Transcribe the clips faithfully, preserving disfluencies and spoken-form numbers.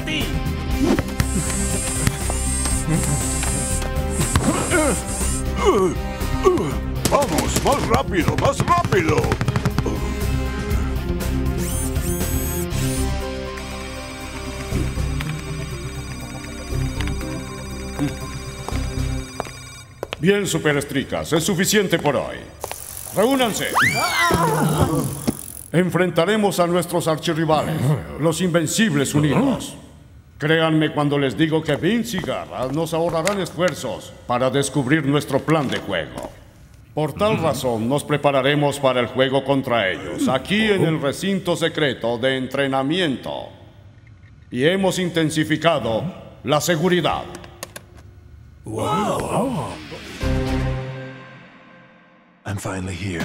ti! ¡Vamos! ¡Más rápido! ¡Más rápido! Bien, superestricas, es suficiente por hoy. ¡Reúnanse! Enfrentaremos a nuestros archirrivales, los Invencibles Unidos. Créanme cuando les digo que Vince y Garra nos ahorrarán esfuerzos para descubrir nuestro plan de juego. Por tal razón, nos prepararemos para el juego contra ellos, aquí en el recinto secreto de entrenamiento. Y hemos intensificado la seguridad. Wow. I'm finally here.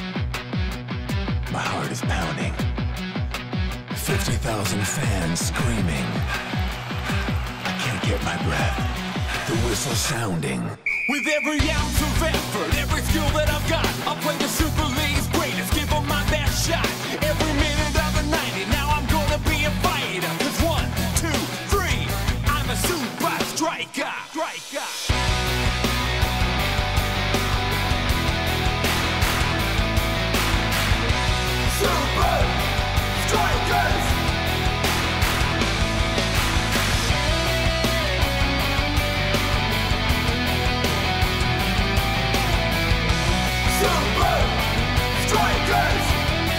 My heart is pounding. fifty thousand fans screaming. I can't get my breath. The whistle sounding. With every ounce of effort, every skill that I've got, I'll play the Super League's greatest, give them my best shot. Every minute of the ninety, now I'm gonna be a fighter. Cause one, two, three, I'm a super striker. Striker. Super Strikers! Super Strikers!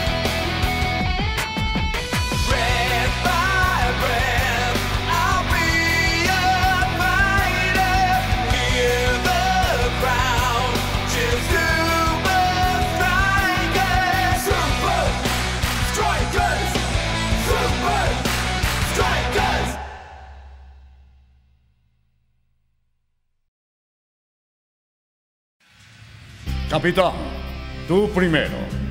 Breath by breath, I'll be a fighter. Hear the crowd, cheer Super Strikers! Super Strikers! Super Strikers! Capitán, tú primero.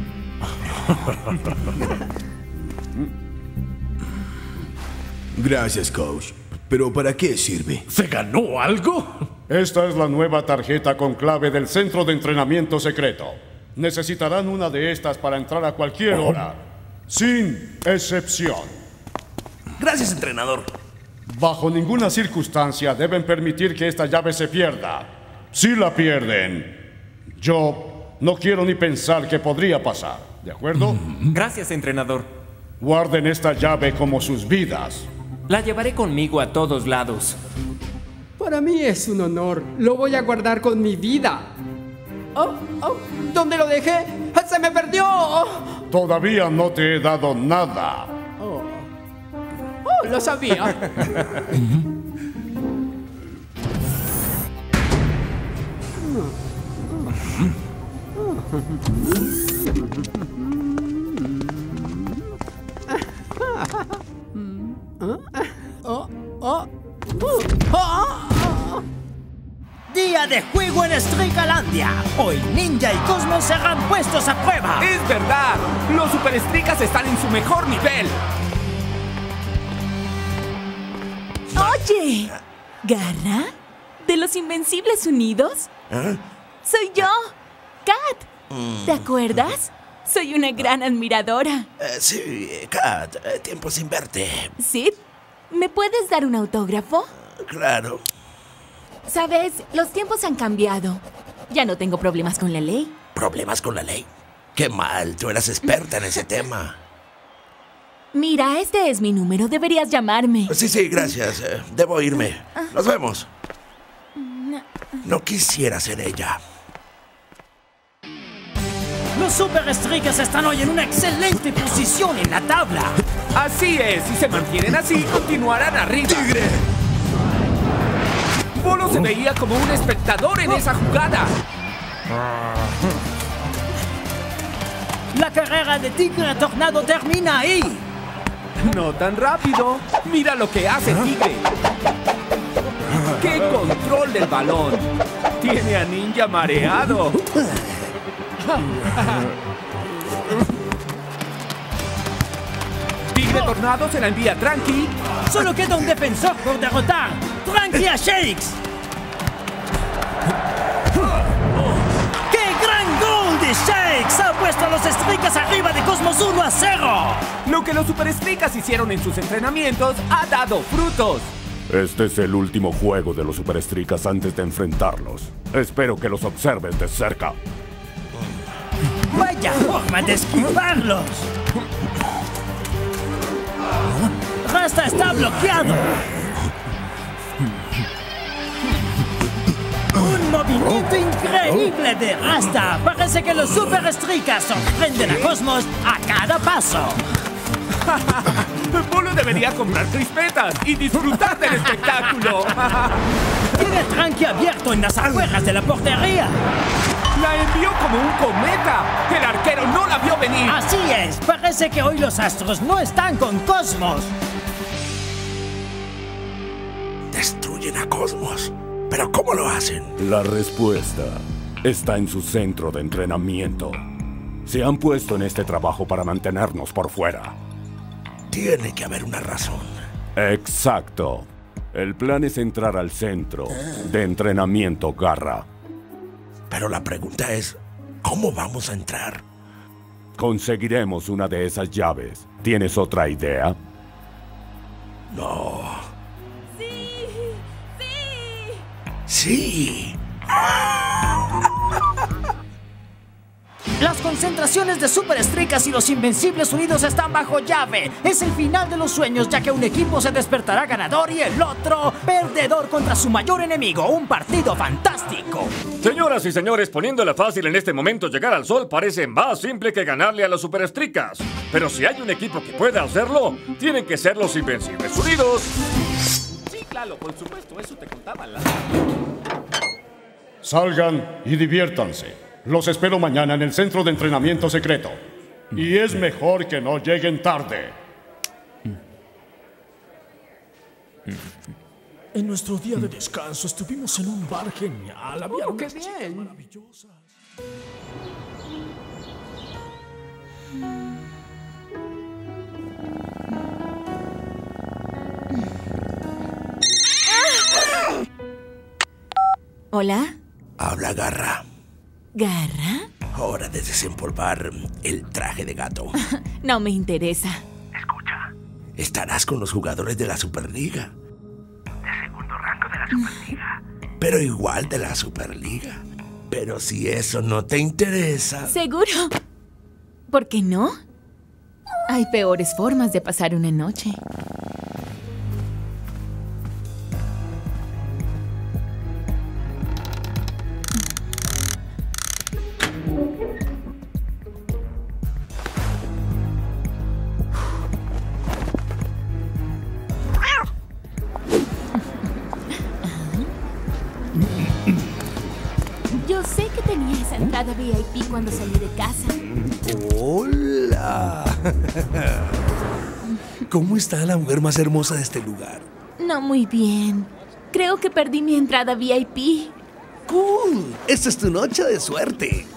Gracias, coach. Pero ¿para qué sirve? ¿Se ganó algo? Esta es la nueva tarjeta con clave del centro de entrenamiento secreto. Necesitarán una de estas para entrar a cualquier hora, sin excepción. Gracias, entrenador. Bajo ninguna circunstancia deben permitir que esta llave se pierda. Si la pierden, yo no quiero ni pensar que podría pasar. ¿De acuerdo? Gracias, entrenador. Guarden esta llave como sus vidas. La llevaré conmigo a todos lados. Para mí es un honor. Lo voy a guardar con mi vida. Oh, oh, ¿dónde lo dejé? ¡Se me perdió! Oh, Todavía no te he dado nada. oh, oh lo sabía. Oh, oh, oh. Día de juego en Strikalandia. Hoy Ninja y Cosmo serán puestos a prueba. ¡Es verdad! Los superestricas están en su mejor nivel. Oye, ¿Garra? ¿De los Invencibles Unidos? ¿Eh? Soy yo, Kat. ¿Te acuerdas? Soy una gran admiradora. Eh, sí, Kat, eh, tiempo sin verte. ¿Sid? ¿Me puedes dar un autógrafo? Claro. Sabes, los tiempos han cambiado. Ya no tengo problemas con la ley. ¿Problemas con la ley? Qué mal, tú eras experta en ese tema. Mira, este es mi número. Deberías llamarme. Sí, sí, gracias. Eh, debo irme. Nos vemos. No quisiera ser ella. Los Super Strikers están hoy en una excelente posición en la tabla. Así es, si se mantienen así, continuarán arriba. ¡Tigre! Polo se veía como un espectador en esa jugada. La carrera de Tigre Tornado termina ahí. No tan rápido. Mira lo que hace Tigre. ¡Qué control del balón! Tiene a Ninja mareado. Tigre Tornado se la envía a Tranqui. Solo queda un defensor por derrotar. Tranqui a Shakes. ¡Qué gran gol de Shakes! Shakes ha puesto a los Strikers arriba de Cosmos uno a cero. Lo que los Super Strikers hicieron en sus entrenamientos ha dado frutos. Este es el último juego de los Super Strikers antes de enfrentarlos. Espero que los observes de cerca. ¡Vaya forma de esquivarlos! ¡Rasta está bloqueado! ¡Un movimiento increíble de Rasta! Parece que los Super Strikers sorprenden a Cosmos a cada paso. Polo debería comprar crispetas y disfrutar del espectáculo. Tiene tranque abierto en las afueras de la portería. La envió como un cometa. El arquero no la vio venir. Así es. Parece que hoy los Astros no están con Cosmos. Destruyen a Cosmos. ¿Pero cómo lo hacen? La respuesta está en su centro de entrenamiento. Se han puesto en este trabajo para mantenernos por fuera. Tiene que haber una razón. Exacto. El plan es entrar al centro de entrenamiento Garra. Pero la pregunta es, ¿cómo vamos a entrar? Conseguiremos una de esas llaves. ¿Tienes otra idea? No. Sí, sí. Sí. Las concentraciones de Super Strikers y los Invencibles unidos están bajo llave. Es el final de los sueños, ya que un equipo se despertará ganador y el otro perdedor contra su mayor enemigo. Un partido fantástico. Señoras y señores, poniéndola fácil en este momento, llegar al sol parece más simple que ganarle a los Super Strikers. Pero si hay un equipo que pueda hacerlo, tienen que ser los Invencibles unidos. Sí, claro, por supuesto, eso te contaba la... Salgan y diviértanse. Los espero mañana en el centro de entrenamiento secreto. Y es mejor que no lleguen tarde. En nuestro día de descanso estuvimos en un bar genial. Había Oh, qué unas chicas bien. maravillosas. ¿Hola? Habla Garra. ¿Garra? Hora de desempolvar el traje de gato. No me interesa. Escucha. Estarás con los jugadores de la Superliga. De segundo rango de la Superliga. Pero igual de la Superliga. Pero si eso no te interesa... ¿Seguro? ¿Por qué no? Hay peores formas de pasar una noche. Yo sé que tenía esa entrada V I P cuando salí de casa. ¡Hola! ¿Cómo está la mujer más hermosa de este lugar? No muy bien. Creo que perdí mi entrada V I P. ¡Cool! Esta es tu noche de suerte.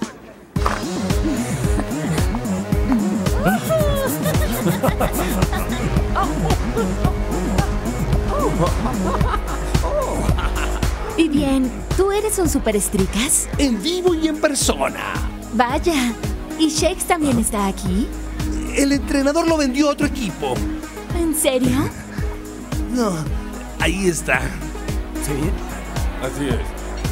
Y bien, ¿tú eres un Super Strikers? En vivo y en persona. Vaya. ¿Y Shakes también está aquí? El entrenador lo vendió a otro equipo. ¿En serio? No, ahí está. Sí, así es.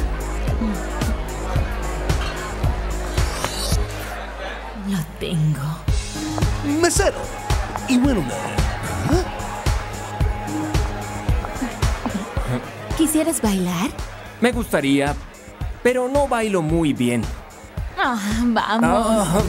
Lo tengo. Mesero. Y bueno, ¿Quisieras bailar? Me gustaría, pero no bailo muy bien. Ah, vamos. Ah.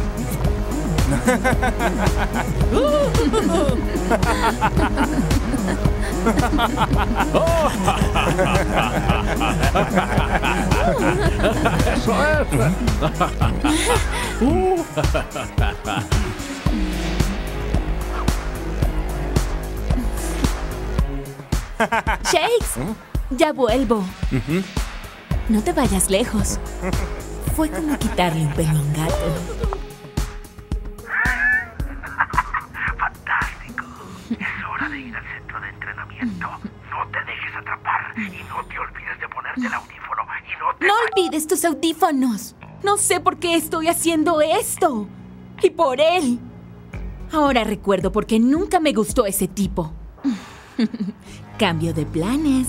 Shakes, ya vuelvo. No te vayas lejos. Fue como quitarle un pelo a un gato. fantástico. Es hora de ir al centro de entrenamiento. No te dejes atrapar y no te olvides de ponerte el audífono y no te... No olvides tus audífonos. No sé por qué estoy haciendo esto. Y por él. Ahora recuerdo por qué nunca me gustó ese tipo. Cambio de planes.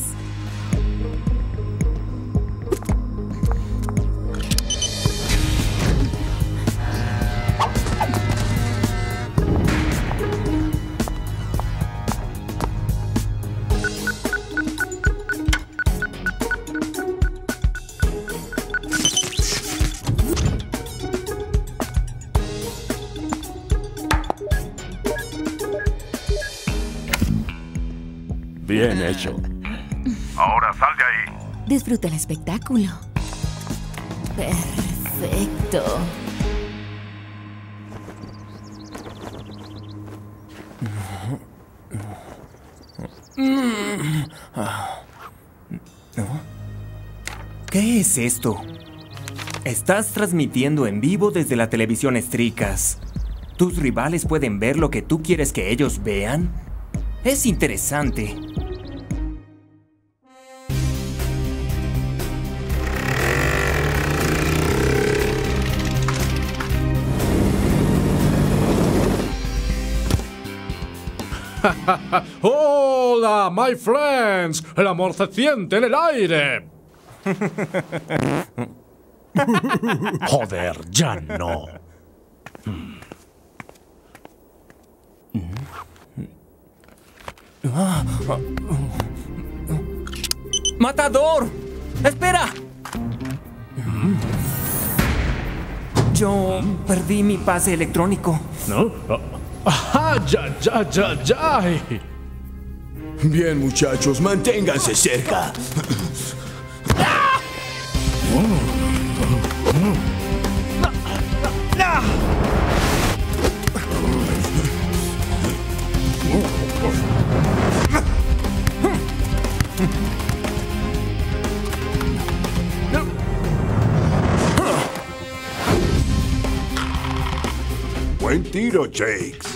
Bien hecho. Ahora sal de ahí. Disfruta el espectáculo. Perfecto. ¿Qué es esto? Estás transmitiendo en vivo desde la televisión Stricas. ¿Tus rivales pueden ver lo que tú quieres que ellos vean? Es interesante. ¡Hola, my friends! El amor se siente en el aire. Joder, ya no. ¡Matador! ¡Espera! Yo perdí mi pase electrónico. ¿No? ¡Ah, ya, ya, ya, ya! Bien, muchachos, manténganse cerca. Buen tiro, Jakes.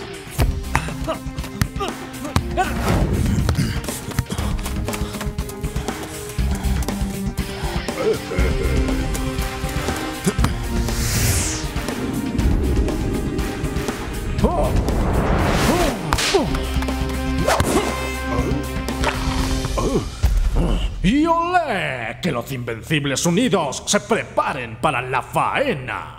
¡Y olé! ¡Que los Invencibles Unidos se preparen para la faena!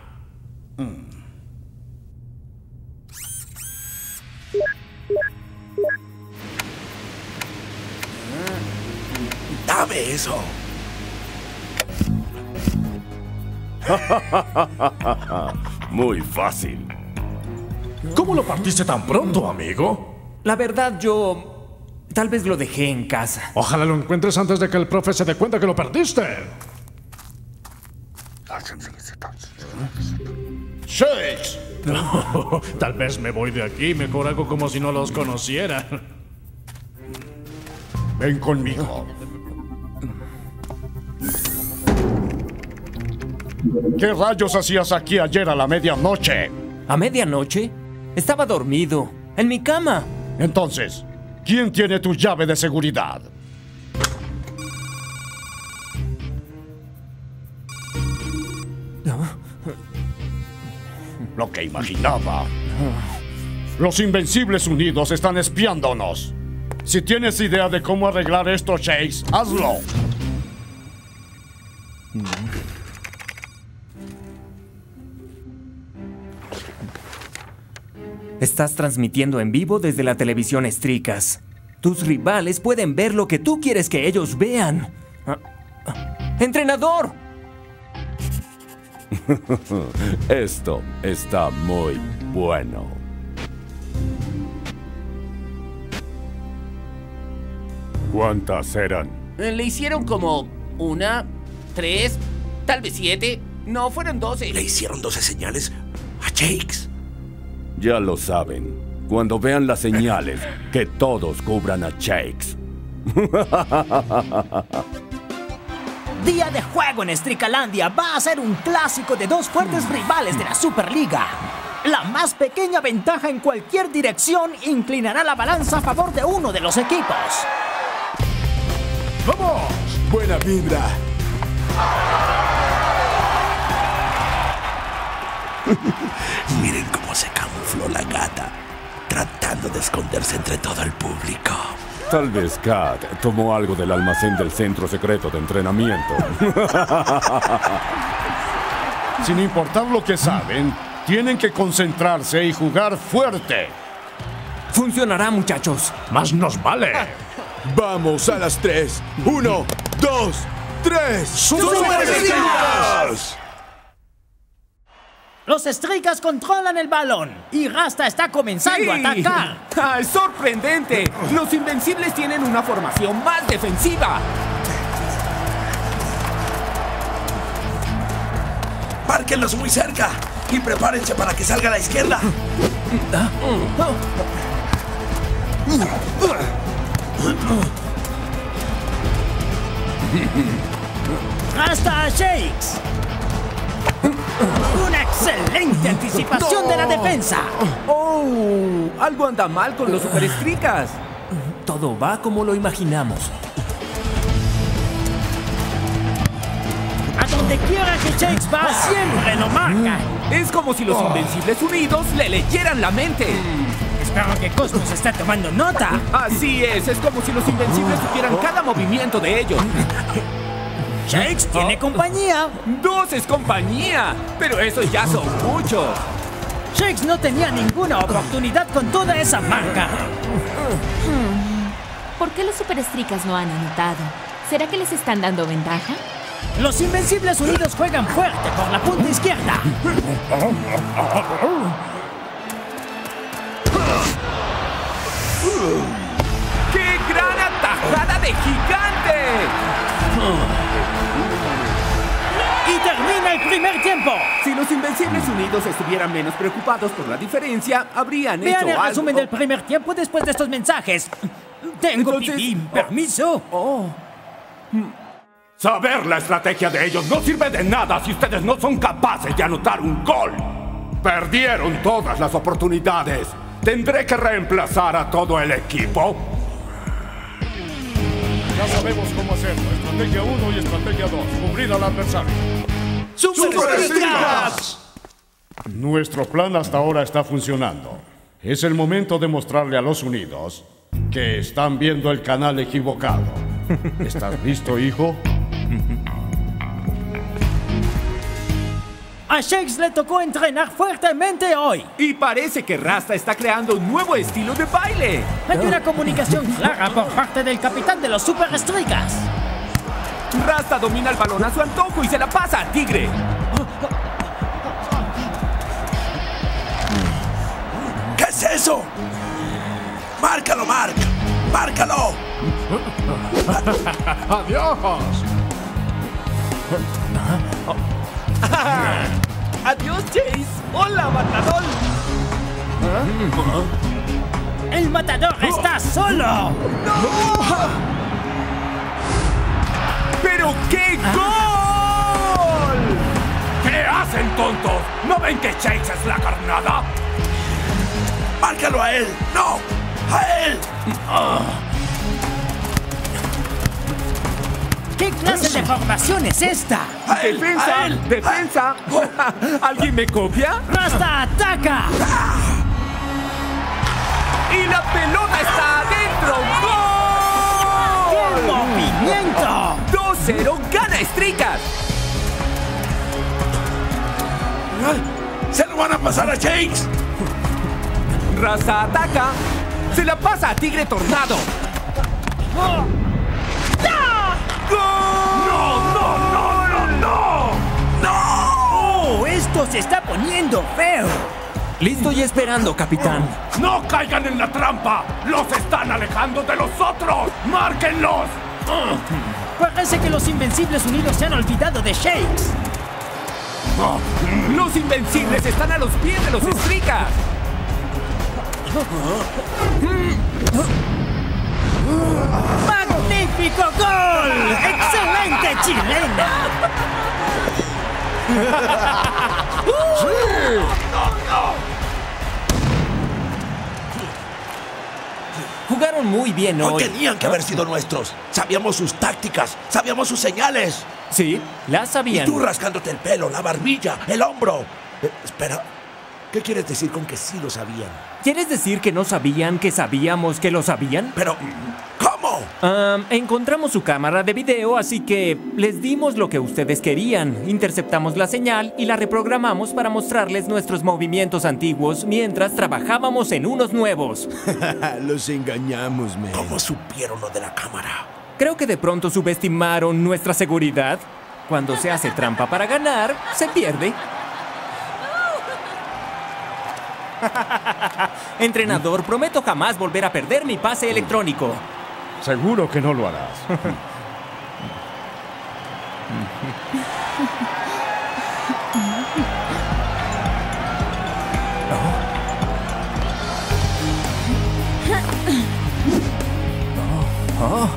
Dame eso. Muy fácil. ¿Cómo lo partiste tan pronto, amigo? La verdad, yo... tal vez lo dejé en casa. Ojalá lo encuentres antes de que el profe se dé cuenta que lo perdiste. ¡Shakes! No, tal vez me voy de aquí. Mejor hago como si no los conociera. Ven conmigo. ¿Qué rayos hacías aquí ayer a la medianoche? ¿A medianoche? Estaba dormido. En mi cama. Entonces, ¿quién tiene tu llave de seguridad? Lo que imaginaba. Los Invencibles Unidos están espiándonos. Si tienes idea de cómo arreglar esto, Chase, hazlo. Estás transmitiendo en vivo desde la televisión Stricas. Tus rivales pueden ver lo que tú quieres que ellos vean. ¡Entrenador! Esto está muy bueno. ¿Cuántas eran? Le hicieron como una, tres, tal vez siete. No, fueron doce. ¿Le hicieron doce señales a Jakes? Ya lo saben. Cuando vean las señales, que todos cubran a Jakes. Día de juego en Stricalandia va a ser un clásico de dos fuertes rivales de la Superliga. La más pequeña ventaja en cualquier dirección inclinará la balanza a favor de uno de los equipos. ¡Vamos! Buena vibra. Miren cómo se camufló la gata, tratando de esconderse entre todo el público. Tal vez Kat tomó algo del almacén del centro secreto de entrenamiento. Sin importar lo que saben, tienen que concentrarse y jugar fuerte. Funcionará, muchachos. Más nos vale. Vamos a las tres. Uno, dos, tres. ¡Superestricas! Los Stricas controlan el balón y Rasta está comenzando a atacar. ¡Ah, es sorprendente! Los Invencibles tienen una formación más defensiva. Márquenlos muy cerca y prepárense para que salga a la izquierda. Rasta a Shakes. Una excelente anticipación No. de la defensa. ¡Oh! Algo anda mal con los Superestricas. Todo va como lo imaginamos. A donde quiera que Shakes va, siempre lo marca. Es como si los Invencibles unidos le leyeran la mente. Espero que Cosmos esté tomando nota. Así es, es como si los Invencibles supieran cada movimiento de ellos. Shakes tiene compañía. Dos es compañía, pero esos ya son muchos. Shakes no tenía ninguna oportunidad con toda esa marca. ¿Por qué los Superestricas no han anotado? ¿Será que les están dando ventaja? Los Invencibles unidos juegan fuerte por la punta izquierda. ¡Qué gran atajada de gigante! Y termina el primer tiempo. Si los Invencibles unidos estuvieran menos preocupados por la diferencia, habrían Vean hecho el algo. resumen del primer tiempo después de estos mensajes. Tengo Entonces- pipí, permiso. Oh. Saber la estrategia de ellos no sirve de nada si ustedes no son capaces de anotar un gol. Perdieron todas las oportunidades. ¿Tendré que reemplazar a todo el equipo? Ya sabemos cómo hacerlo. Estrategia uno y estrategia dos. Cubrir al adversario. ¡Superestricas! Nuestro plan hasta ahora está funcionando. Es el momento de mostrarle a los unidos que están viendo el canal equivocado. ¿Estás listo, hijo? A Shakes le tocó entrenar fuertemente hoy. Y parece que Rasta está creando un nuevo estilo de baile. Hay una comunicación clara por parte del capitán de los Superestricas. Rasta domina el balón a su antojo y se la pasa a Tigre. ¿Qué es eso? ¡Márcalo, Mark! ¡Márcalo! ¡Adiós! ¡Adiós, Chase! ¡Hola, matador! El matador está solo. ¡Pero qué gol! ¿Qué hacen, tontos? ¿No ven que Shakes es la carnada? ¡Márcalo a él! ¡No! ¡A él! ¿Qué clase de formación es esta? ¡A él! ¡Defensa! ¡A él! ¡Defensa! ¿Alguien me copia? ¡Rasta ataca! ¡Y la pelota está adentro! ¡Qué ¡Gol! movimiento! dos cero gana Stricas. ¡Se lo van a pasar a Shakes! Rasta ataca. Se la pasa a Tigre Tornado. ¡Gol! ¡No, no, no, no, no! ¡Oh! Esto se está poniendo feo. Listo y esperando, capitán. ¡No caigan en la trampa! ¡Los están alejando de los otros! ¡Márquenlos! Parece que los Invencibles unidos se han olvidado de Shakes. Los Invencibles están a los pies de los Stricas. ¡Magnífico gol! ¡Excelente chilena! Jugaron muy bien No hoy. tenían que haber sido nuestros. Sabíamos sus tácticas, sabíamos sus señales. Sí, las Y sabían. tú rascándote el pelo, la barbilla, el hombro. Eh, espera, ¿qué quieres decir con que sí lo sabían? ¿Quieres decir que no sabían que sabíamos que lo sabían? Pero, ¿cómo? Um, encontramos su cámara de video, así que les dimos lo que ustedes querían. Interceptamos la señal y la reprogramamos para mostrarles nuestros movimientos antiguos mientras trabajábamos en unos nuevos. Los engañamos, man. ¿Cómo supieron lo de la cámara? Creo que de pronto subestimaron nuestra seguridad. Cuando se hace trampa para ganar, se pierde. Entrenador, prometo jamás volver a perder mi pase electrónico. Seguro que no lo harás. Oh. Oh.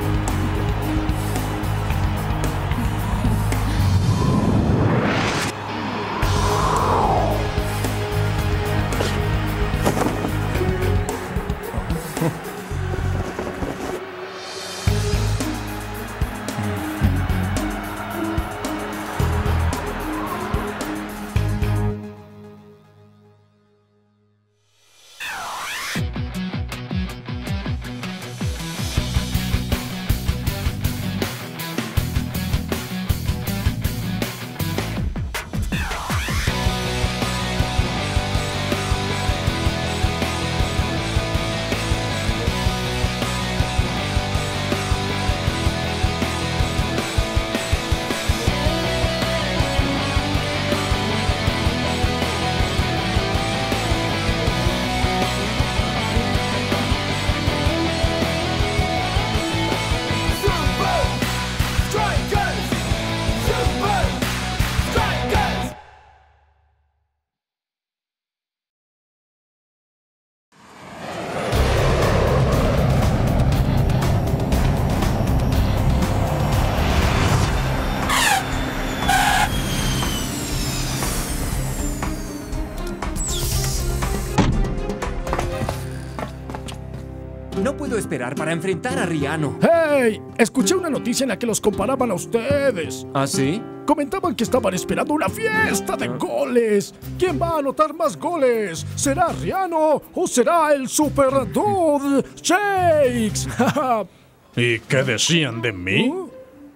No puedo esperar para enfrentar a Riano. ¡Hey! Escuché una noticia en la que los comparaban a ustedes. ¿Ah, sí? Comentaban que estaban esperando una fiesta de goles. ¿Quién va a anotar más goles? ¿Será Riano o será el Super Dude Shakes? ¿Y qué decían de mí? ¿Uh?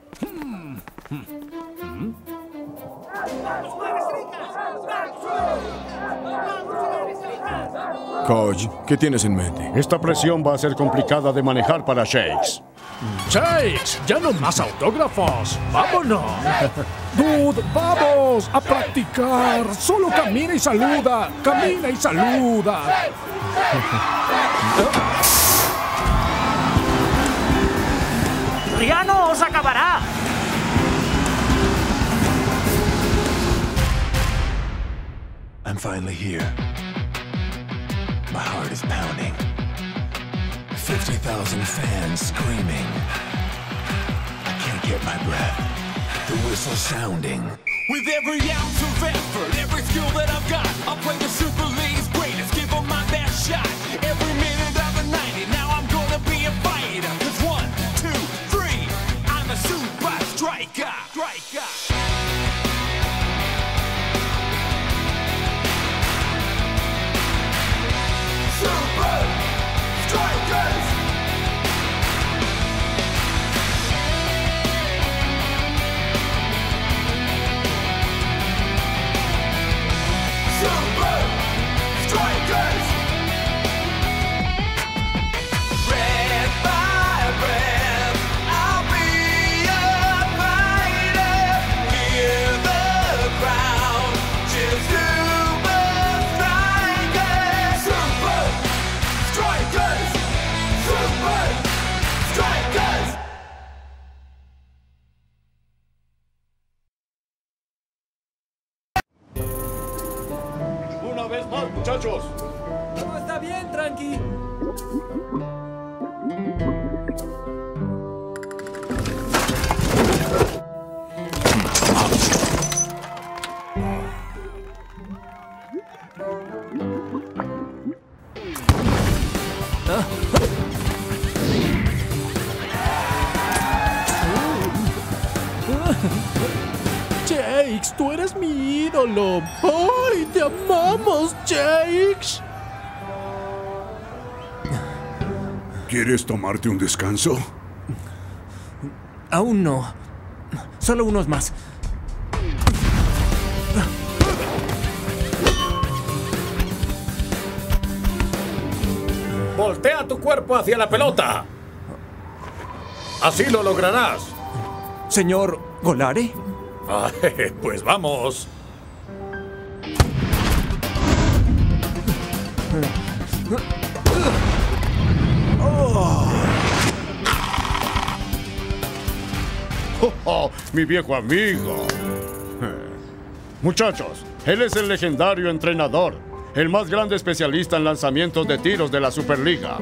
Coach, ¿qué tienes en mente? Esta presión va a ser complicada de manejar para Shakes. Shakes, ya no más autógrafos. ¡Vámonos! Dude, vamos a practicar. Solo camina y saluda. Camina y saluda. ¡Riano os acabará! I'm finally here. My heart is pounding. fifty thousand fans screaming. I can't get my breath. The whistle sounding. With every ounce of effort, every skill that I've got, I'll play the Super League's greatest, give them my best shot. Every minute of the ninety, now I'm gonna be a fighter. Cause one, two, three, I'm a super striker. Striker. Super Strikers! Super Strikers! Breath by breath, I'll be a fighter. Hear the crowd, cheers Super Strikers! Super Strikers! Super Strikers! Una vez más, muchachos. Todo está bien, tranqui. Jake, Jakes, tú eres mi ídolo. ¡Ay, te amamos, Jakes! ¿Quieres tomarte un descanso? Aún no. Solo unos más. Voltea tu cuerpo hacia la pelota. Así lo lograrás. Señor Golare. Ay, pues vamos. Oh. Oh, oh, mi viejo amigo. Muchachos, él es el legendario entrenador, el más grande especialista en lanzamientos de tiros de la Superliga.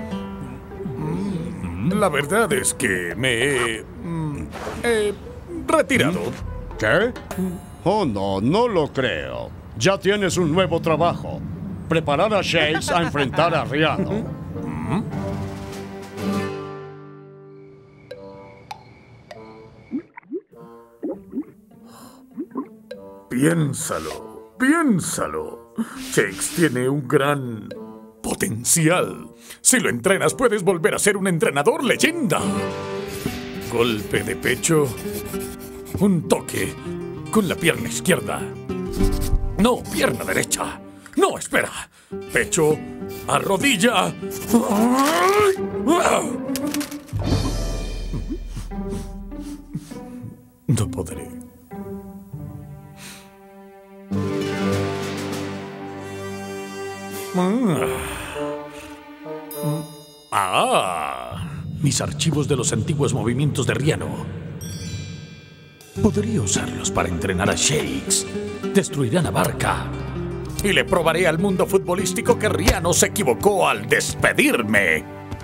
La verdad es que me he... mm, he retirado. ¿Qué? Oh, no, no lo creo. Ya tienes un nuevo trabajo. Preparar a Shakes a enfrentar a Riano. Piénsalo, piénsalo. Shakes tiene un gran potencial. Si lo entrenas, puedes volver a ser un entrenador leyenda. Golpe de pecho. Un toque con la pierna izquierda. No, pierna derecha. No, espera. Pecho a rodilla. No podré. Ah, mis archivos de los antiguos movimientos de Riano. Podría usarlos para entrenar a Shakes. Destruirán a Barca. Y le probaré al mundo futbolístico que Riano se equivocó al despedirme.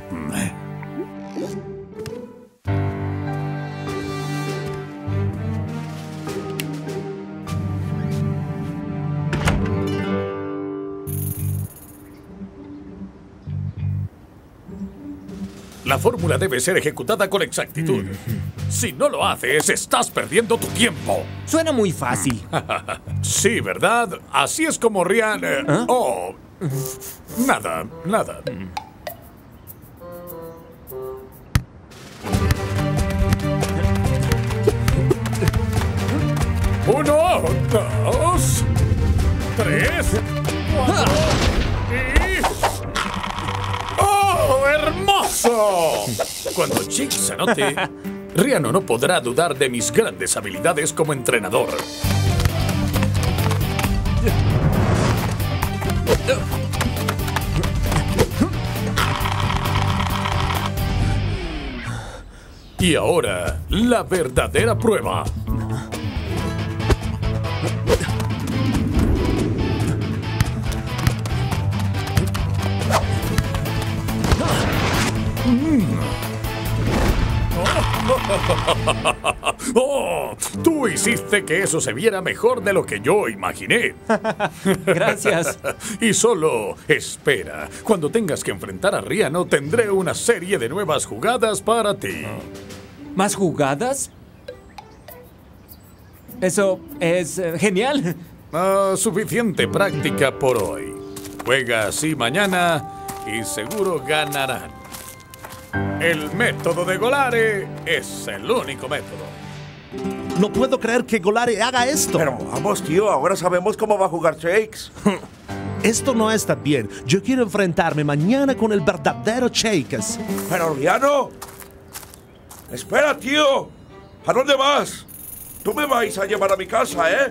La fórmula debe ser ejecutada con exactitud. Si no lo haces, estás perdiendo tu tiempo. Suena muy fácil. Sí, ¿verdad? Así es como Rian... eh, ¿Ah? Oh, nada, nada. Uno, dos, tres, cuatro y... ¡Oh, hermoso! Cuando Shakes se anote, Riano no podrá dudar de mis grandes habilidades como entrenador. Y ahora, la verdadera prueba. ¡Oh! Tú hiciste que eso se viera mejor de lo que yo imaginé. Gracias. Y solo espera. Cuando tengas que enfrentar a Riano, tendré una serie de nuevas jugadas para ti. ¿Más jugadas? Eso es eh, genial. Ah, suficiente práctica por hoy. Juega así mañana y seguro ganarán. El método de Golare es el único método. No puedo creer que Golare haga esto. Pero vamos, tío, ahora sabemos cómo va a jugar Shakes. Esto no está bien. Yo quiero enfrentarme mañana con el verdadero Shakes. Pero, Riano. Espera, tío. ¿A dónde vas? Tú me vais a llevar a mi casa, ¿eh?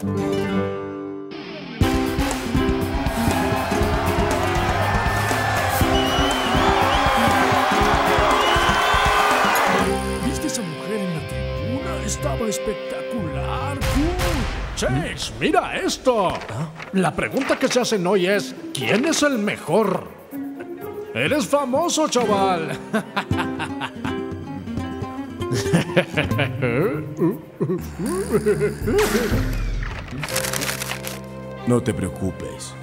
¿Viste esa mujer en la tribuna? Estaba espectacular. Uh, Shakes, mira esto. La pregunta que se hacen hoy es, ¿quién es el mejor? Eres famoso, chaval. No te preocupes.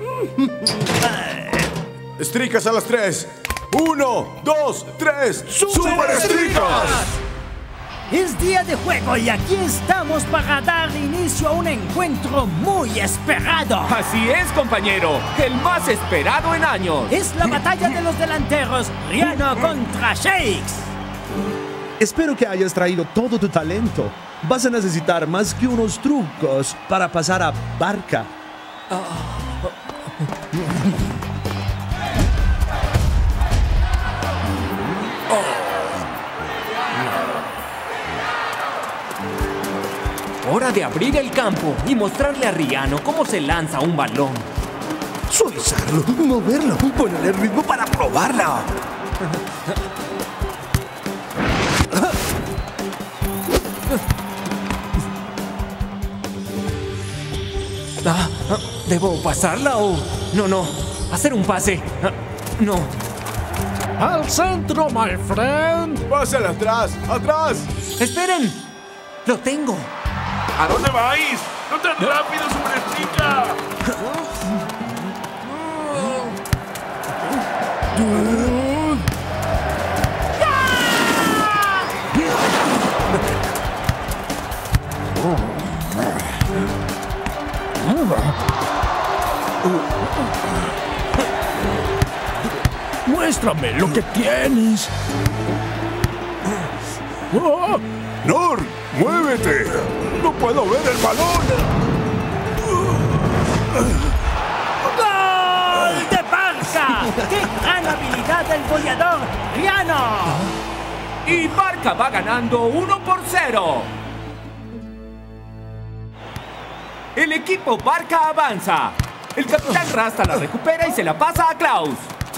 Estricas a las tres. Uno, dos, tres. ¡Super Estricas! Es día de juego y aquí estamos para dar inicio a un encuentro muy esperado. Así es, compañero, el más esperado en años. Es la batalla de los delanteros, Riano contra Shakes. Espero que hayas traído todo tu talento. Vas a necesitar más que unos trucos para pasar a Barca. Hora de abrir el campo y mostrarle a Riano cómo se lanza un balón. Suavizarlo, moverlo, ponerle ritmo para probarlo. Ah, ¿debo pasarla o...? No, no. Hacer un pase. Ah, no. ¡Al centro, my friend! ¡Pásale atrás! ¡Atrás! ¡Esperen! ¡Lo tengo! ¿A dónde vais? ¡No tan rápido, Superestrella! ¡Muéstrame lo que tienes! ¡Oh! ¡Nor! ¡Muévete! ¡No puedo ver el balón! ¡Gol de Barca! ¡Qué gran habilidad del goleador, Riano! Y Barca va ganando uno por cero. El equipo Barca avanza. El capitán Rasta la recupera y se la pasa a Klaus.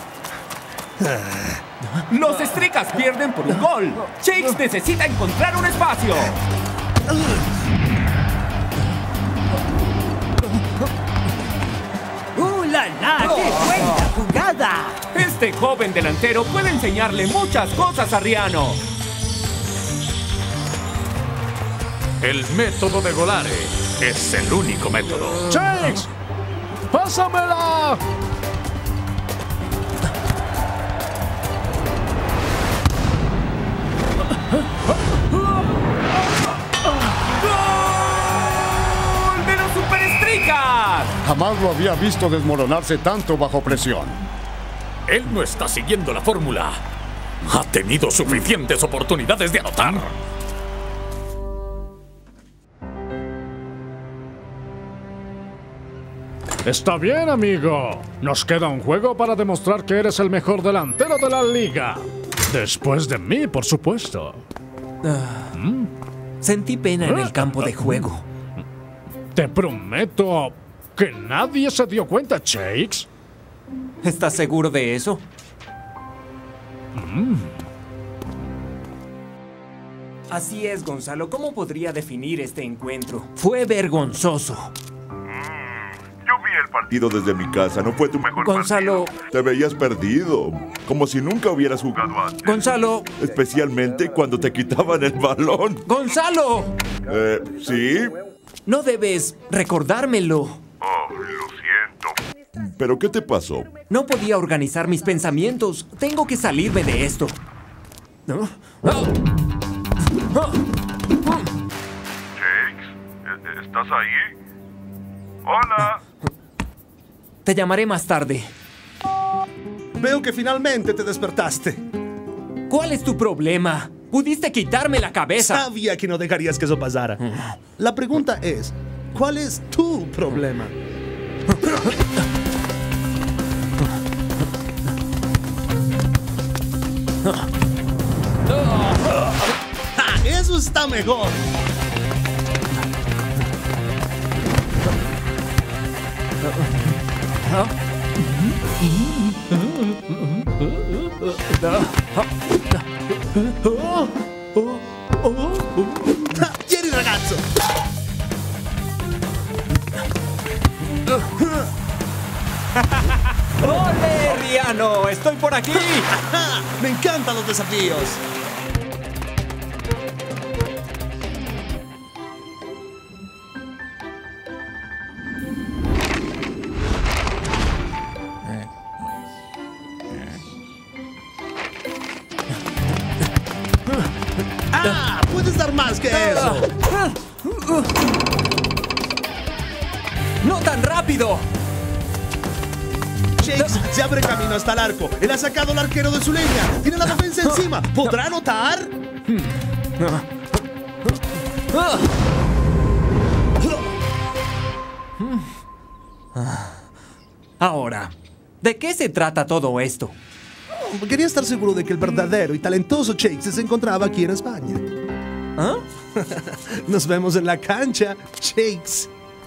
Los Stricas pierden por un gol. Shakes necesita encontrar un espacio. ¡Uh, la, la! ¡Qué buena jugada! Este joven delantero puede enseñarle muchas cosas a Riano. El método de Golare es el único método. ¡Shakes! ¡Pásamela! ¡Gol de los Superestricas! Jamás lo había visto desmoronarse tanto bajo presión. Él no está siguiendo la fórmula. Ha tenido suficientes oportunidades de anotar. Está bien, amigo. Nos queda un juego para demostrar que eres el mejor delantero de la liga. Después de mí, por supuesto. Ah, ¿Mm? Sentí pena en el campo de juego. Te prometo que nadie se dio cuenta, Shakes. ¿Estás seguro de eso? Mm. Así es, Gonzalo. ¿Cómo podría definir este encuentro? Fue vergonzoso. Yo vi el partido desde mi casa. No fue tu mejor Gonzalo. partido. Te veías perdido. Como si nunca hubieras jugado antes. Gonzalo. Especialmente cuando te quitaban el balón. ¡Gonzalo! Eh, ¿sí? No debes recordármelo. Oh, lo siento. ¿Pero qué te pasó? No podía organizar mis pensamientos. Tengo que salirme de esto. ¿No? Shakes, ¿estás ahí? ¡Hola! Te llamaré más tarde. Veo que finalmente te despertaste. ¿Cuál es tu problema? Pudiste quitarme la cabeza. Sabía que no dejarías que eso pasara. La pregunta es, ¿cuál es tu problema? ¡Ah, eso está mejor! ¡Tieni, ragazzo! ¡Ole, Riano! ¡Estoy por aquí! ¡Me encantan los desafíos! puedes dar más que eso. ¡No tan rápido! Shakes se abre camino hasta el arco. Él ha sacado al arquero de su línea. Tiene la defensa encima. ¿Podrá anotar? Ahora, ¿de qué se trata todo esto? Quería estar seguro de que el verdadero y talentoso Shakes se encontraba aquí en España. ¿Ah? Nos vemos en la cancha, Shakes.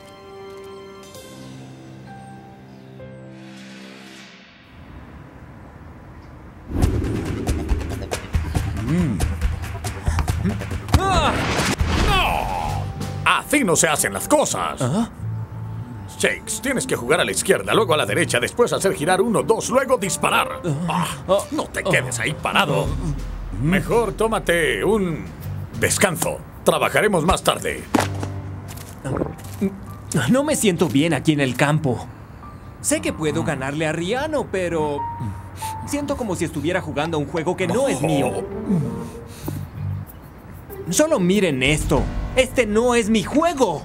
Mm. ¡Ah! ¡No! Así no se hacen las cosas. ¿Ah? Shakes, tienes que jugar a la izquierda, luego a la derecha, después hacer girar uno, dos, luego disparar. Ah, no te quedes ahí parado. Mejor tómate un descanso. Trabajaremos más tarde. No me siento bien aquí en el campo. Sé que puedo ganarle a Riano, pero siento como si estuviera jugando a un juego que no es mío. Solo miren esto. Este no es mi juego.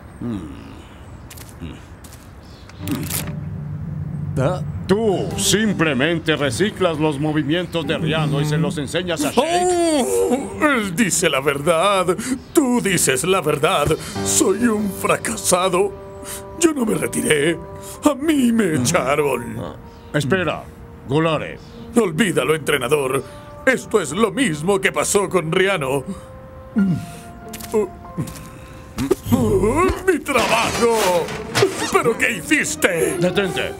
Tú simplemente reciclas los movimientos de Riano y se los enseñas a Shakes. Oh, él dice la verdad. Tú dices la verdad. Soy un fracasado. Yo no me retiré. A mí me echaron. Espera, Golare. Olvídalo, entrenador. Esto es lo mismo que pasó con Riano. Oh, oh, ¡mi trabajo! ¿Pero qué hiciste? Detente.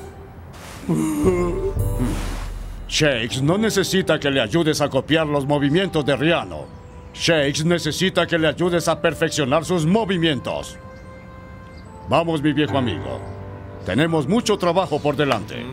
Shakes no necesita que le ayudes a copiar los movimientos de Riano. Shakes necesita que le ayudes a perfeccionar sus movimientos. Vamos, mi viejo amigo. Tenemos mucho trabajo por delante.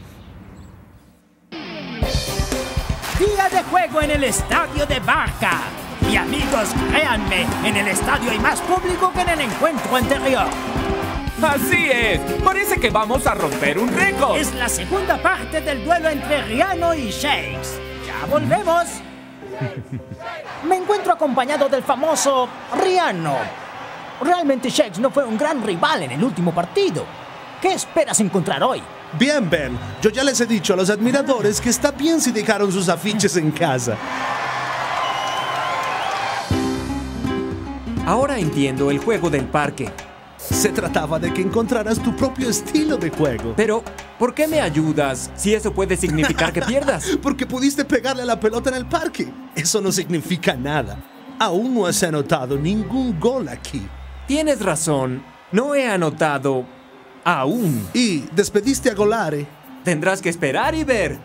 Día de juego en el estadio de Barca. Y amigos, créanme, en el estadio hay más público que en el encuentro anterior. Así es, parece que vamos a romper un récord. Es la segunda parte del duelo entre Riano y Shakes. Ya volvemos. Me encuentro acompañado del famoso Riano. Realmente Shakes no fue un gran rival en el último partido. ¿Qué esperas encontrar hoy? Bien, Ben. Yo ya les he dicho a los admiradores que está bien si dejaron sus afiches en casa. Ahora entiendo el juego del parque. Se trataba de que encontraras tu propio estilo de juego. Pero, ¿por qué me ayudas si eso puede significar que pierdas? Porque pudiste pegarle a la pelota en el parque. Eso no significa nada. Aún no has anotado ningún gol aquí. Tienes razón. No he anotado aún. Y despediste a Golare. Tendrás que esperar y ver.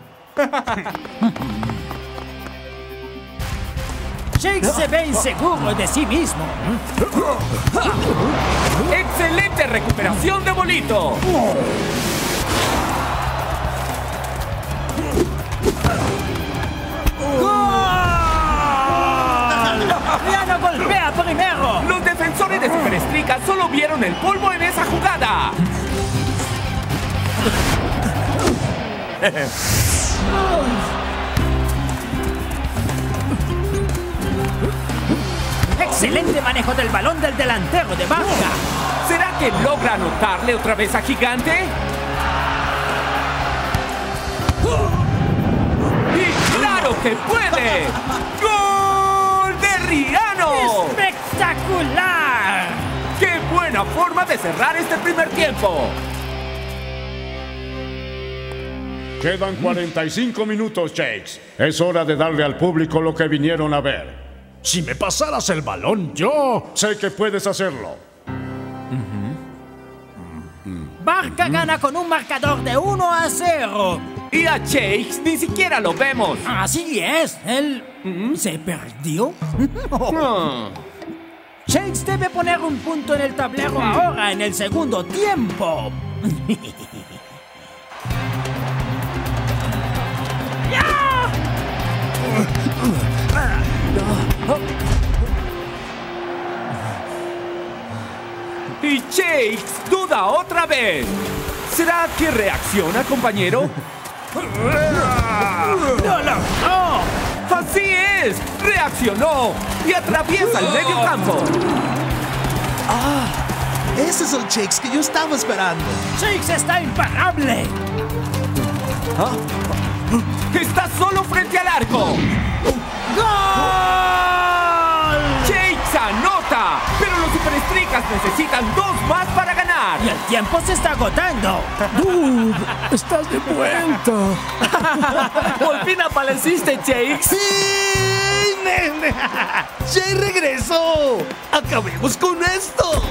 Shakes se ve inseguro de sí mismo. ¡Excelente recuperación de Bolito! ¡Riano golpea primero! Los defensores de Superestrica solo vieron el polvo en esa jugada. ¡Excelente manejo del balón del delantero de Barca! ¿Será que logra anotarle otra vez a Gigante? ¡Y claro que puede! ¡Gol de Riano! ¡Espectacular! ¡Qué buena forma de cerrar este primer tiempo! Quedan cuarenta y cinco minutos, Shakes. Es hora de darle al público lo que vinieron a ver. Si me pasaras el balón, yo... Sé que puedes hacerlo. Barca gana con un marcador de uno a cero. Y a Shakes ni siquiera lo vemos. Así es. Él... ¿se perdió? Shakes debe poner un punto en el tablero ahora, en el segundo tiempo. Y Shakes duda otra vez. ¿Será que reacciona, compañero? ¡No, no, no! ¡Sí es! ¡Reaccionó! Y atraviesa el medio campo. ¡Ah! Ese es el Shakes que yo estaba esperando. ¡Shakes está imparable! ¿Ah? ¡Está solo frente al arco! ¡Gol! ¡Shakes anota! Pero los Superestricas necesitan dos más para ganar. Y el tiempo se está agotando. Dude, estás de vuelta. Por fin apareciste, Shakes. ¡Sí! ¡Nene! ¡Jay regresó! ¡Acabemos con esto!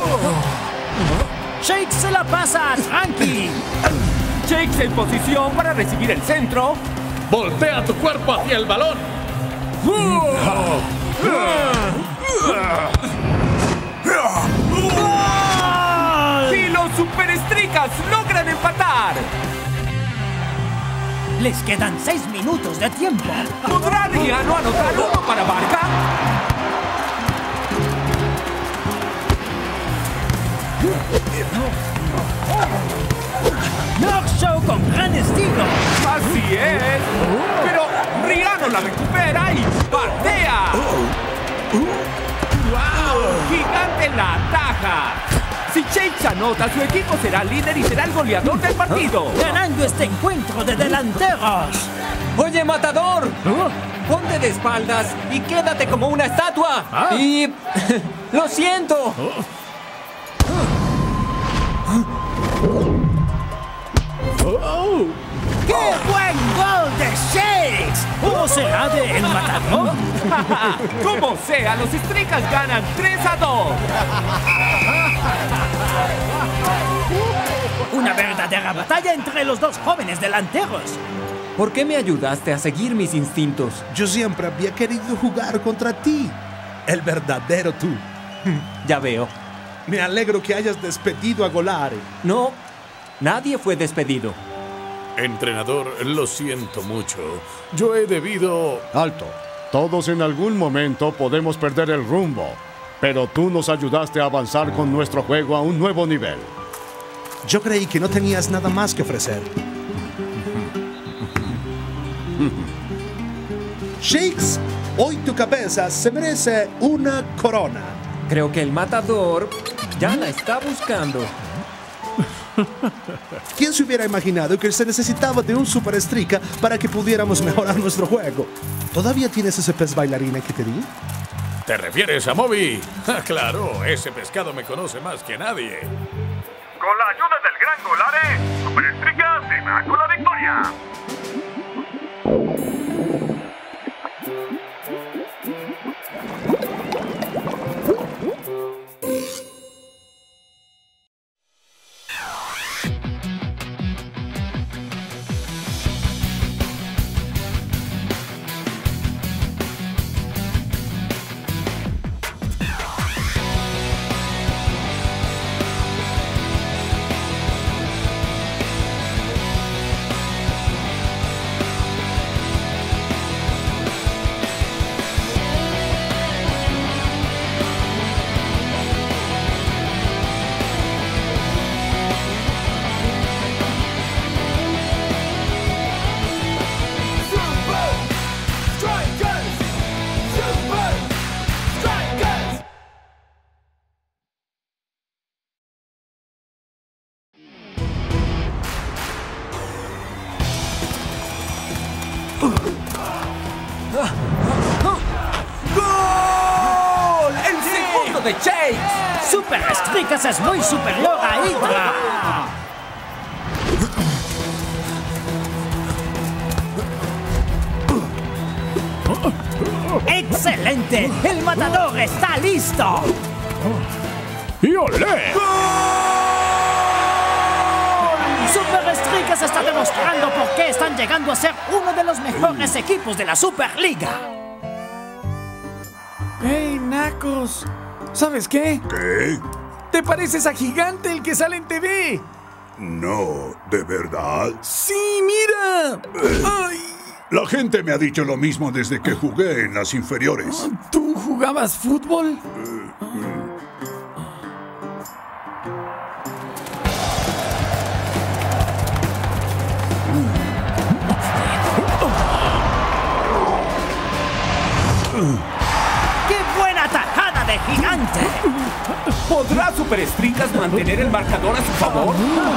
Shakes se la pasa a Frankie. Shakes en posición para recibir el centro. Voltea tu cuerpo hacia el balón. Y los Superestricas logran empatar. Les quedan seis minutos de tiempo. ¿Podrá Riano anotar uno para Barca? Knock Show con gran estilo. Así es. Pero Riano la recupera y patea. Gigante la ataja. Si Shakes anota, su equipo será líder y será el goleador del partido. Ganando este encuentro de delanteros. Oye, Matador, ponte de espaldas y quédate como una estatua. ¿Ah? Y... lo siento. Oh. ¡Qué buen gol de Shakes! ¿Cómo será de El Matador? Como sea, los Stricas ganan tres a dos. Una verdadera batalla entre los dos jóvenes delanteros. ¿Por qué me ayudaste a seguir mis instintos? Yo siempre había querido jugar contra ti. El verdadero tú. Ya veo. Me alegro que hayas despedido a Golare. No, nadie fue despedido. Entrenador, lo siento mucho. Yo he debido... Alto. Todos en algún momento podemos perder el rumbo, pero tú nos ayudaste a avanzar con nuestro juego a un nuevo nivel. Yo creí que no tenías nada más que ofrecer. Shakes, hoy tu cabeza se merece una corona. Creo que el Matador ya la está buscando. ¿Quién se hubiera imaginado que se necesitaba de un superestrica para que pudiéramos mejorar nuestro juego? ¿Todavía tienes ese pez bailarina que te di? ¿Te refieres a Moby? Ah, claro, ese pescado me conoce más que nadie. Con la ayuda del gran Golare, Superestricas se va con la victoria. ¡Gol! ¡El segundo de Shakes! Superestricas es muy superior a Hydra. ¡Excelente! ¡El Matador está listo! ¡Y olé! Superestricas está demostrando por qué están llegando a ser uno de los mejores equipos de la Superliga. ¡Hey, nacos! ¿Sabes qué? ¿Qué? ¿Te pareces a Gigante, el que sale en T V? No, ¿de verdad? ¡Sí, mira! ¡Ay! La gente me ha dicho lo mismo desde que jugué en las inferiores. ¿Tú jugabas fútbol? ¡Qué buena tajada de Gigante! ¿Podrá Superestricas mantener el marcador a su favor?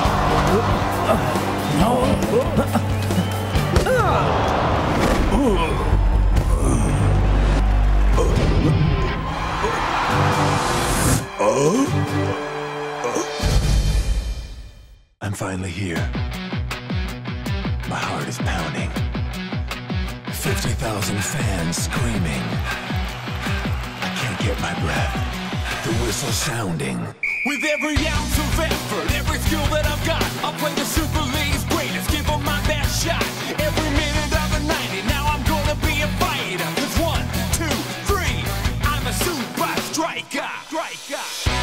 I'm finally here. My heart is pounding. fifty thousand fans screaming. I can't get my breath. The whistle sounding. With every ounce of effort, every skill that I've got, I'll play the Super League's greatest, give them my best shot. Every minute of the ninety, now I'm gonna be a fighter. Cause one, two, three, I'm a super striker. Striker.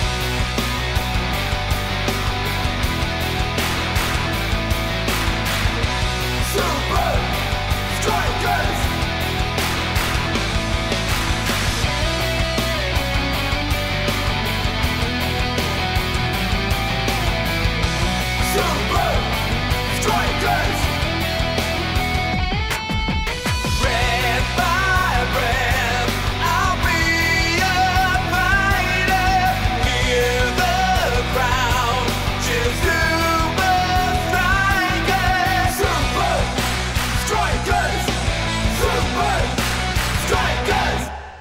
Super Strikers! Super Strikers! Breath by breath, I'll be a fighter. Hear the crowd cheer Super Strikers! Super Strikers! Super Strikers!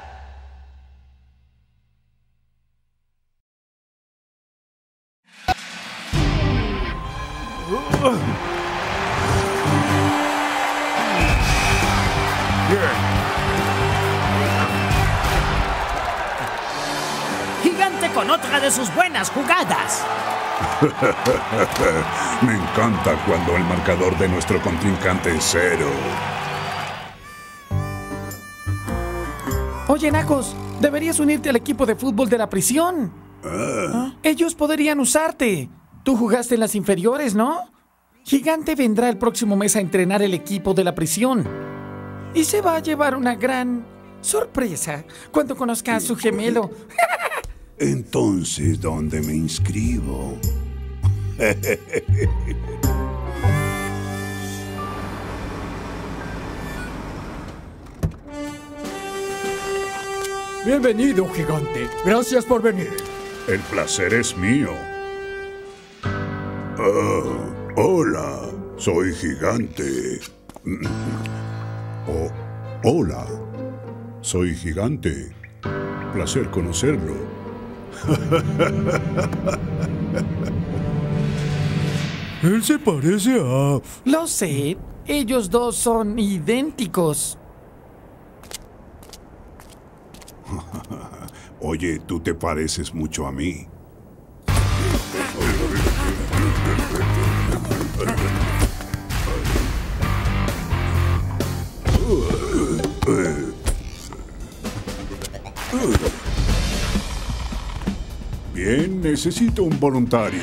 Gigante con otra de sus buenas jugadas. Me encanta cuando el marcador de nuestro contrincante es cero. Oye, Nacos, deberías unirte al equipo de fútbol de la prisión. Ah. Ellos podrían usarte. Tú jugaste en las inferiores, ¿no? Gigante vendrá el próximo mes a entrenar el equipo de la prisión. Y se va a llevar una gran sorpresa cuando conozca a su gemelo. Entonces, ¿dónde me inscribo? Bienvenido, Gigante. Gracias por venir. El placer es mío. Ah, hola, soy Gigante. Oh, hola, soy Gigante. Placer conocerlo. Él se parece a... Lo sé. Ellos dos son idénticos. Oye, tú te pareces mucho a mí. Bien, necesito un voluntario.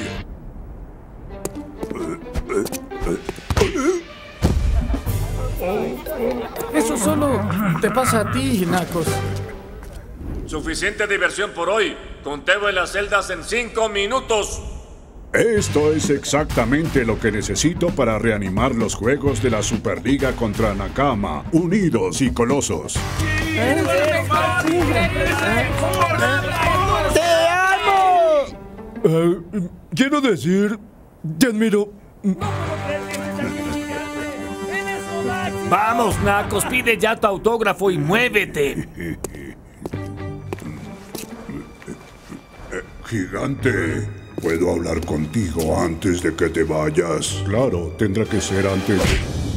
Eso solo te pasa a ti, Nacos. Suficiente diversión por hoy. Conteo en las celdas en cinco minutos. Esto es exactamente lo que necesito para reanimar los juegos de la Superliga contra Nakama, Unidos y Colosos. ¡Te amo! Uh, quiero decir, te admiro. Vamos, Nacos, pide ya tu autógrafo y muévete. Gigante, ¿puedo hablar contigo antes de que te vayas? Claro, tendrá que ser antes de...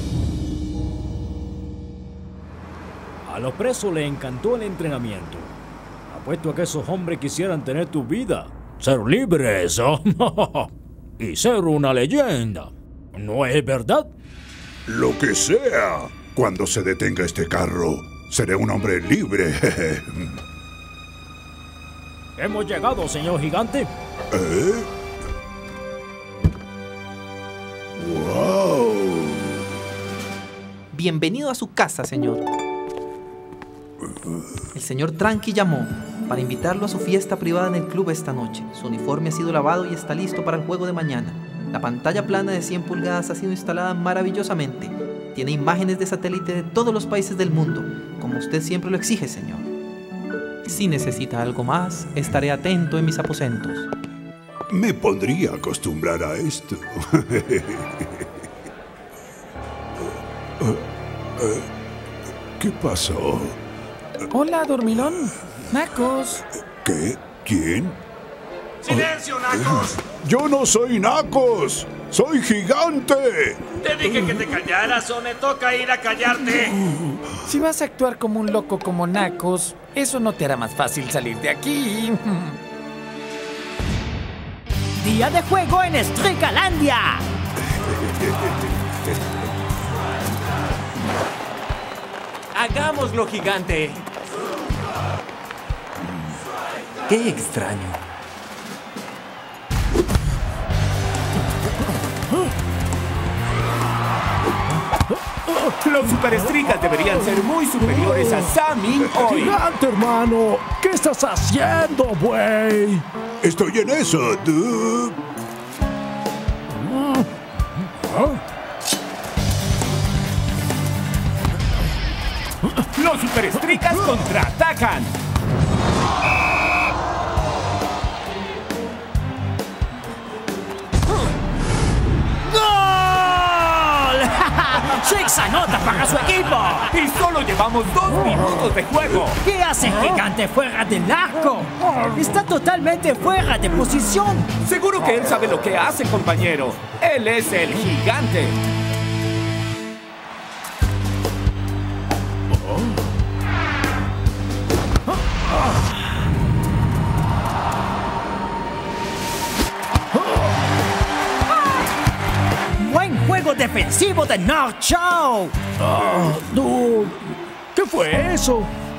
A los presos les encantó el entrenamiento. Apuesto a que esos hombres quisieran tener tu vida. Ser libres, ¿oh? Y ser una leyenda. ¿No es verdad? Lo que sea. Cuando se detenga este carro, seré un hombre libre. Hemos llegado, señor Gigante. ¿Eh? ¡Wow! Bienvenido a su casa, señor. El señor Tranqui llamó para invitarlo a su fiesta privada en el club esta noche. Su uniforme ha sido lavado y está listo para el juego de mañana. La pantalla plana de cien pulgadas ha sido instalada maravillosamente. Tiene imágenes de satélite de todos los países del mundo, como usted siempre lo exige, señor. Si necesita algo más, estaré atento en mis aposentos. Me pondría a acostumbrar a esto. ¿Qué pasó? Hola, dormilón. Nacos. ¿Qué? ¿Quién? ¡Silencio, Nacos! ¡Yo no soy Nacos! ¡Soy Gigante! Te dije que te callaras o me toca ir a callarte. Si vas a actuar como un loco como Nacos, eso no te hará más fácil salir de aquí. Día de juego en Stricalandia. ¡Hagámoslo, Gigante! ¡Qué extraño! Los superestricas deberían ser muy superiores a Sammy hoy. ¡Gigante, hermano! ¿Qué estás haciendo, güey? Estoy en eso, dude. Los superestricas contraatacan. ¡Gol! Shakes anota para su equipo. Y solo llevamos dos minutos de juego. ¿Qué hace Gigante fuera del arco? Está totalmente fuera de posición. Seguro que él sabe lo que hace, compañero. Él es el Gigante. Buen juego defensivo de North Show. Ah, dude, ¿qué fue eso?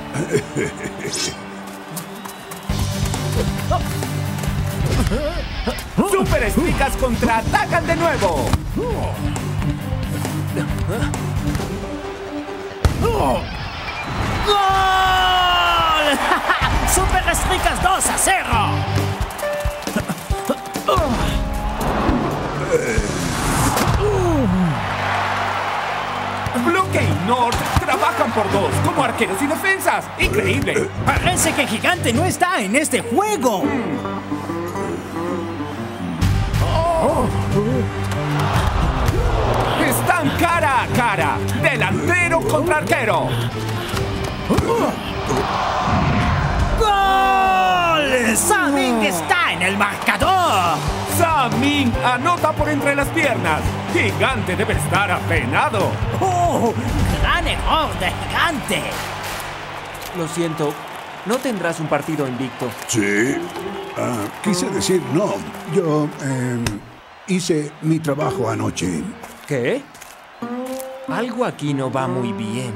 Superestricas contraatacan de nuevo. ¡Gol! Superestricas dos a cero. Bloque y North trabajan por dos como arqueros y defensas. ¡Increíble! Parece que Gigante no está en este juego. Están cara a cara. Delantero contra arquero. ¡Gol! Saming está en el marcador. Saming anota por entre las piernas. Gigante debe estar apenado. ¡Oh! ¡Gran error de Gigante! Lo siento, no tendrás un partido invicto. Sí. Ah, quise decir no. Yo eh, hice mi trabajo anoche. ¿Qué? Algo aquí no va muy bien.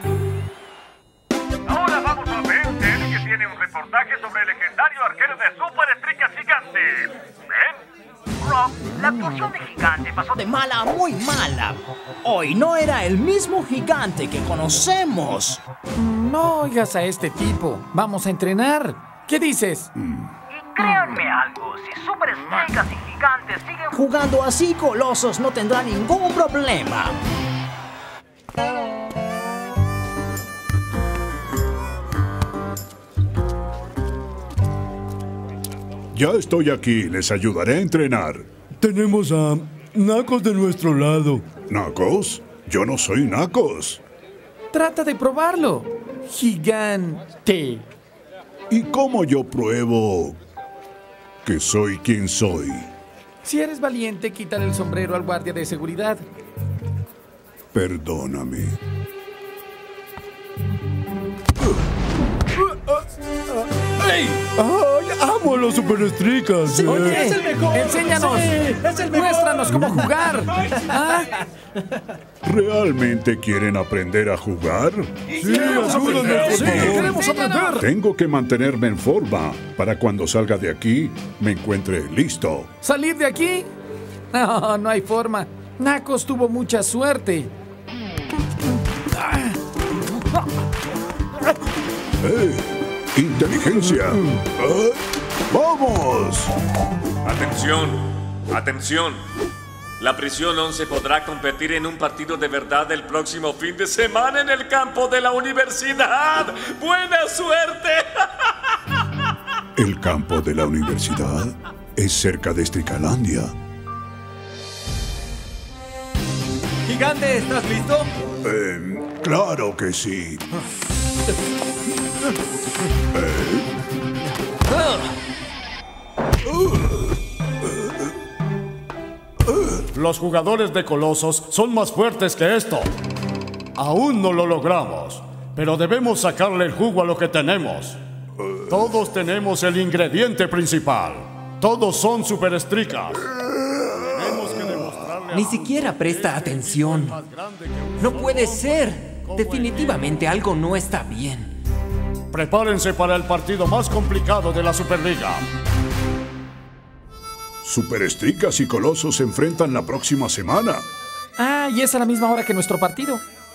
Ahora vamos a ver él que tiene un reportaje sobre el legendario arquero de Superestricas Gigante. ¿Ven? Rob, la actuación de Gigante pasó de mala a muy mala. Hoy no era el mismo Gigante que conocemos. No oigas a este tipo. Vamos a entrenar. ¿Qué dices? Y créanme algo, si Superestricas y Gigantes siguen jugando así, Colosos no tendrá ningún problema. Ya estoy aquí, les ayudaré a entrenar. Tenemos a Nacos de nuestro lado. ¿Nacos? Yo no soy Nacos. Trata de probarlo. Gigante. ¿Y cómo yo pruebo que soy quien soy? Si eres valiente, quítale el sombrero al guardia de seguridad. Perdóname. ¡Ey! ¡Ay, amo a los superestricas! Sí, oye, es el mejor. Enséñanos. Sí, es el mejor. Muéstranos cómo jugar. ¿Ah? ¿Realmente quieren aprender a jugar? Sí, ayúdanos, sí, queremos aprender. Tengo que mantenerme en forma para cuando salga de aquí me encuentre listo. ¿Salir de aquí? No, no hay forma. Nacos tuvo mucha suerte. ¡Eh! ¡Inteligencia! ¿Eh? ¡Vamos! Atención, atención. La Prisión once podrá competir en un partido de verdad el próximo fin de semana en el campo de la universidad. ¡Buena suerte! El campo de la universidad es cerca de Stricalandia. Gigante, ¿estás listo? Eh, claro que sí. Los jugadores de Colosos son más fuertes que esto. Aún no lo logramos, pero debemos sacarle el jugo a lo que tenemos. Todos tenemos el ingrediente principal. Todos son superestricas. Tenemos que demostrarle. Ni siquiera presta atención. No puede ser. Definitivamente algo no está bien. Prepárense para el partido más complicado de la Superliga. Superestricas y Colosos se enfrentan la próxima semana. Ah, y es a la misma hora que nuestro partido.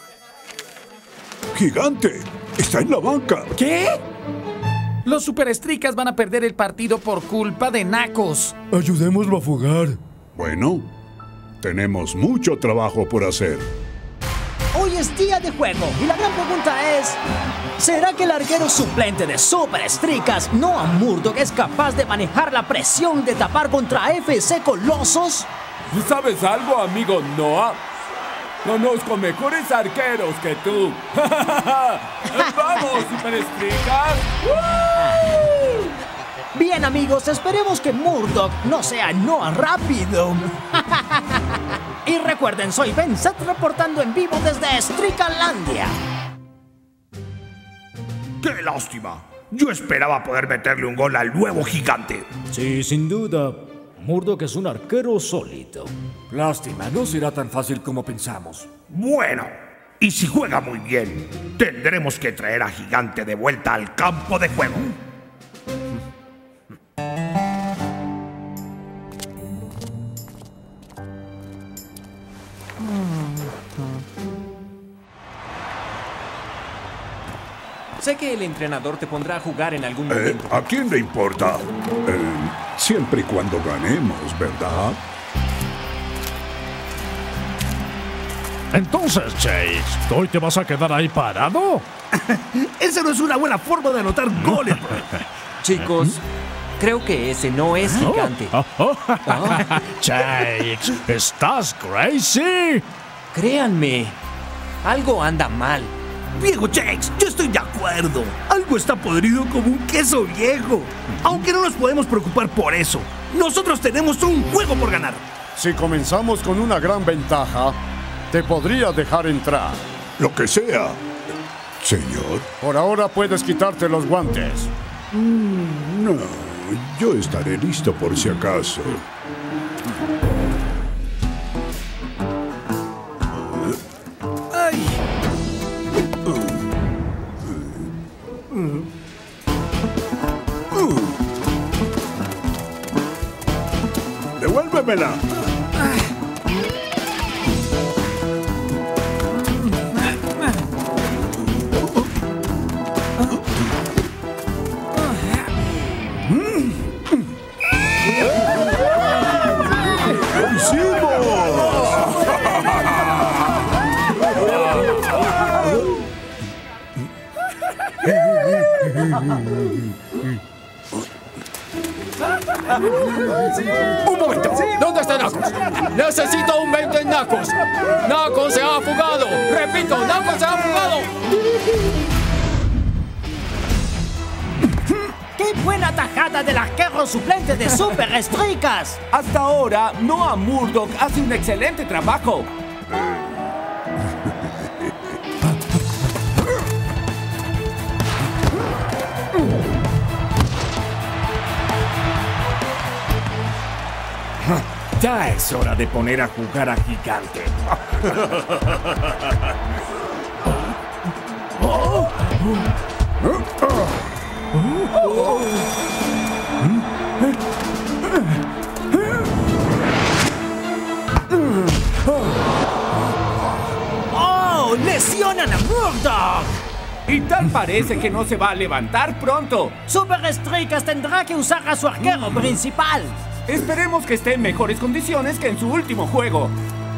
¡Gigante! ¡Está en la banca! ¿Qué? Los Superestricas van a perder el partido por culpa de nacos. Ayudémoslo a fugar. Bueno, tenemos mucho trabajo por hacer. Hoy es día de juego y la gran pregunta es: ¿será que el arquero suplente de Superestricas, Noah Murdock, es capaz de manejar la presión de tapar contra F C Colosos? ¿Sabes algo, amigo Noah? Conozco mejores arqueros que tú. ¡Vamos, Superestricas! Bien, amigos, esperemos que Murdock no sea Noah rápido. Y recuerden, soy Ben Seth reportando en vivo desde Stricalandia. ¡Qué lástima! Yo esperaba poder meterle un gol al nuevo gigante. Sí, sin duda. Murdock es un arquero sólido. Lástima, no será tan fácil como pensamos. Bueno, y si juega muy bien, tendremos que traer a Gigante de vuelta al campo de juego. Sé que el entrenador te pondrá a jugar en algún Eh, momento. ¿A quién le importa? Eh, siempre y cuando ganemos, ¿verdad? Entonces, Chase, ¿hoy te vas a quedar ahí parado? Esa no es una buena forma de anotar goles. Chicos, creo que ese no es Gigante. Oh, oh, oh. Chase, ¿estás crazy? Créanme, algo anda mal. Viejo Jakes, yo estoy de acuerdo. Algo está podrido como un queso viejo. Aunque no nos podemos preocupar por eso. Nosotros tenemos un juego por ganar. Si comenzamos con una gran ventaja, te podría dejar entrar. Lo que sea, señor. Por ahora puedes quitarte los guantes. Mm, no, yo estaré listo por si acaso. ¡Ay! ¡Devuélvemela! ¡Un momento! ¿Dónde está Knuckles? ¡Necesito un veinte en Knuckles! ¡Knuckles se ha fugado! ¡Repito, Knuckles se ha fugado! ¡Qué buena tajada del arquero suplente de Superestricas! Hasta ahora, Noah Murdock hace un excelente trabajo. Ya es hora de poner a jugar a Gigante. ¡Oh! ¡Lesionan a Murdock! Y tal parece que no se va a levantar pronto. Superestricas tendrá que usar a su arquero principal. Esperemos que esté en mejores condiciones que en su último juego.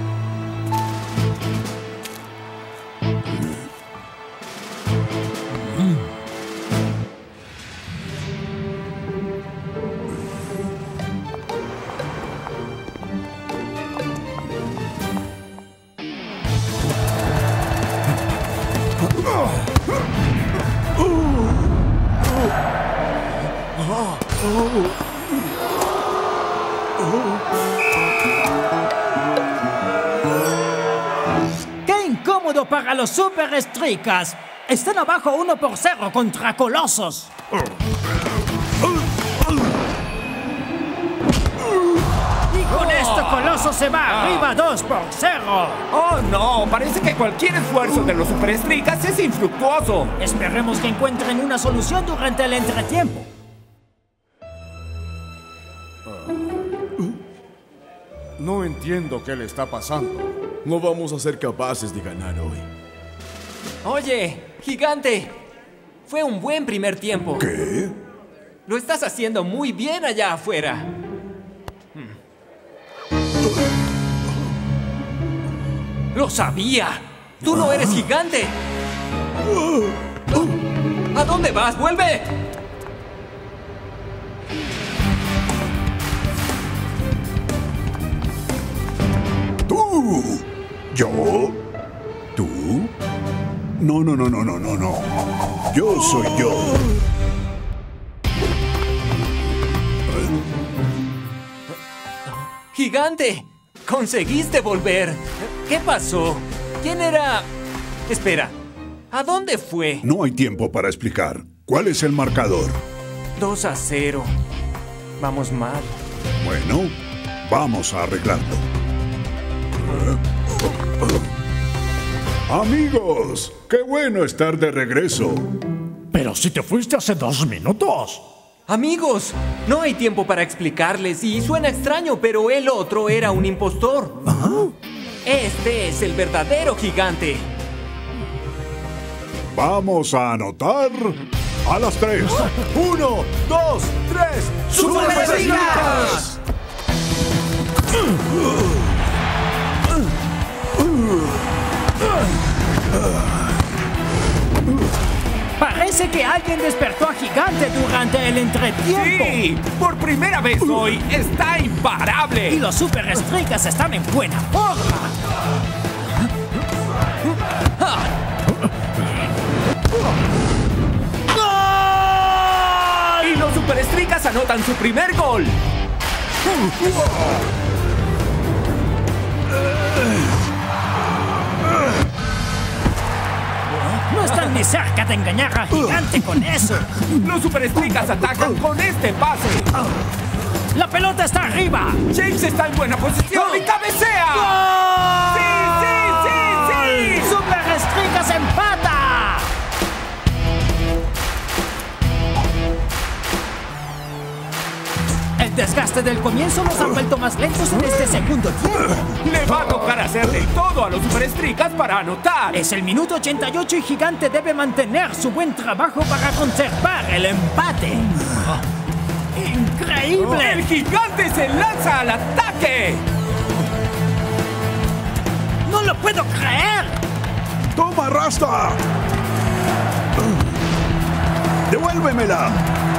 ¡Qué incómodo para los Super Estricas! Están abajo uno por cero contra Colosos. Y con esto Coloso se va arriba dos por cero. ¡Oh, no! Parece que cualquier esfuerzo de los Super Estricas es infructuoso. Esperemos que encuentren una solución durante el entretiempo. No entiendo qué le está pasando. No vamos a ser capaces de ganar hoy. Oye, gigante. Fue un buen primer tiempo. ¿Qué? Lo estás haciendo muy bien allá afuera. ¡Lo sabía! ¡Tú no eres gigante! ¿A dónde vas? ¡Vuelve! ¿Tú? ¿Yo? ¿Tú? No, no, no, no, no, no, no. Yo soy yo. ¡Gigante! ¡Conseguiste volver! ¿Qué pasó? ¿Quién era...? Espera, ¿a dónde fue? No hay tiempo para explicar. ¿Cuál es el marcador? dos a cero. Vamos mal. Bueno, vamos a arreglarlo. Amigos, qué bueno estar de regreso. Pero si te fuiste hace dos minutos. Amigos, no hay tiempo para explicarles y suena extraño, pero el otro era un impostor. ¿Ah? Este es el verdadero gigante. Vamos a anotar a las tres. Uno, dos, tres. ¡Super Estricas! Parece que alguien despertó a Gigante durante el entretiempo. ¡Sí! Por primera vez hoy está imparable. Y los Super Estricas están en buena forma. ¡Gol! Y los Super Estricas anotan su primer gol. No están ni cerca de engañar a Gigante con eso. Los Super Estricas atacan con este pase. ¡La pelota está arriba! James está en buena posición y cabecea. ¡Gol! ¡Sí, sí, sí, sí! ¡Super Estricas empata! El desgaste del comienzo nos ha vuelto más lentos en este segundo tiempo. Le va a tocar hacerle todo a los Super Estricas para anotar. Es el minuto ochenta y ocho y Gigante debe mantener su buen trabajo para conservar el empate. ¡Increíble! ¡El Gigante se lanza al ataque! ¡No lo puedo creer! ¡Toma, Rasta! ¡Devuélvemela!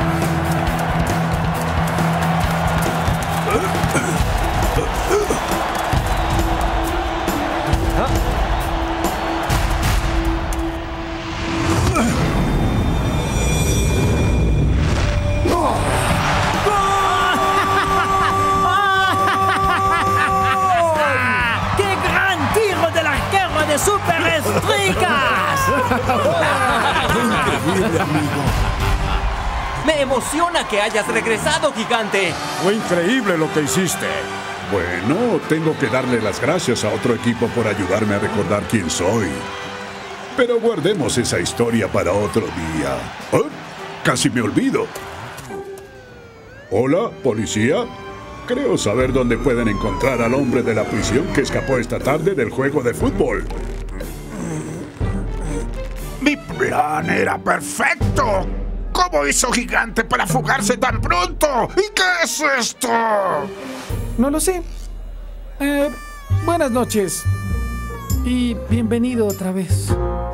¡Qué gran tiro del arquero de Super Estricas! Increíble, amigo. Me emociona que hayas regresado, Gigante. Fue increíble lo que hiciste. Bueno, tengo que darle las gracias a otro equipo por ayudarme a recordar quién soy. Pero guardemos esa historia para otro día. ¿Oh? Casi me olvido. Hola, policía. Creo saber dónde pueden encontrar al hombre de la prisión que escapó esta tarde del juego de fútbol. Mi plan era perfecto. ¿Cómo hizo Gigante para fugarse tan pronto? ¿Y qué es esto? No lo sé. Eh, buenas noches. Y bienvenido otra vez.